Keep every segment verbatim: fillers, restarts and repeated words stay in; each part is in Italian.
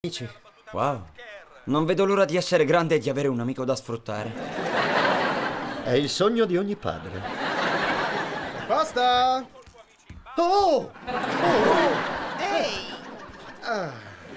Amici. Wow, non vedo l'ora di essere grande e di avere un amico da sfruttare. È il sogno di ogni padre. Basta! Oh! Oh! Ehi! Ah.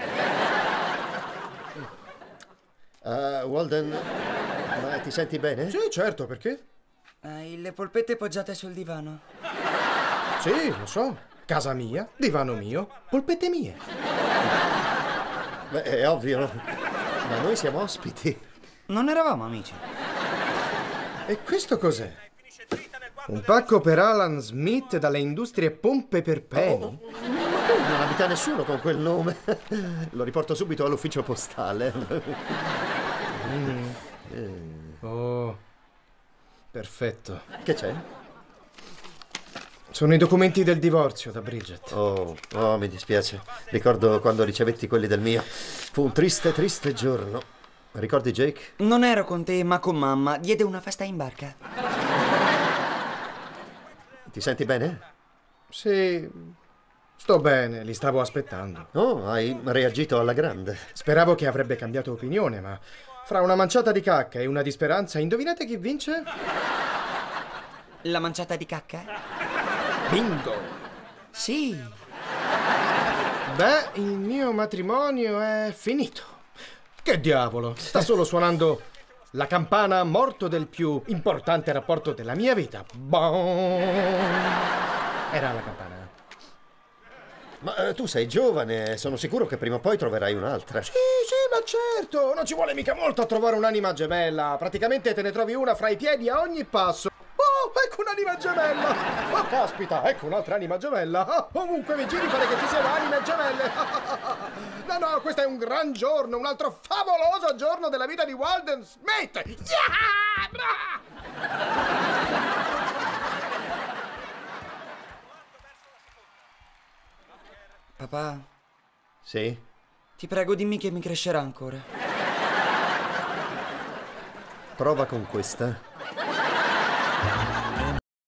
Uh, Walden, ma ti senti bene? Sì, certo, perché? Hai le polpette poggiate sul divano? Sì, lo so. Casa mia, divano mio, polpette mie. Beh, è ovvio, ma noi siamo ospiti. Non eravamo amici. E questo cos'è? Un pacco per Alan Smith dalle industrie pompe per Penny? Oh, non abita nessuno con quel nome. Lo riporto subito all'ufficio postale. Mm. Oh, perfetto. Che c'è? Sono i documenti del divorzio da Bridget. Oh, oh, mi dispiace. Ricordo quando ricevetti quelli del mio. Fu un triste, triste giorno. Ricordi Jake? Non ero con te, ma con mamma. Diede una festa in barca. Ti senti bene? Sì, sto bene, li stavo aspettando. Oh, hai reagito alla grande. Speravo che avrebbe cambiato opinione, ma fra una manciata di cacca e una di speranza, indovinate chi vince? La manciata di cacca? Bingo! Sì. Beh, il mio matrimonio è finito. Che diavolo, sta solo suonando la campana morto del più importante rapporto della mia vita. Boom! Era la campana. Ma eh, tu sei giovane, sono sicuro che prima o poi troverai un'altra. Sì, sì, ma certo! Non ci vuole mica molto a trovare un'anima gemella. Praticamente te ne trovi una fra i piedi a ogni passo. Oh, ecco un'anima gemella! Oh, caspita, ecco un'altra anima gemella! Ah, ovunque mi giri pare che ci siano anime gemelle! No, no, questo è un gran giorno, un altro favoloso giorno della vita di Walden Smith! Yeah! Papà, Sì? ti prego dimmi che mi crescerà ancora. Prova con questa.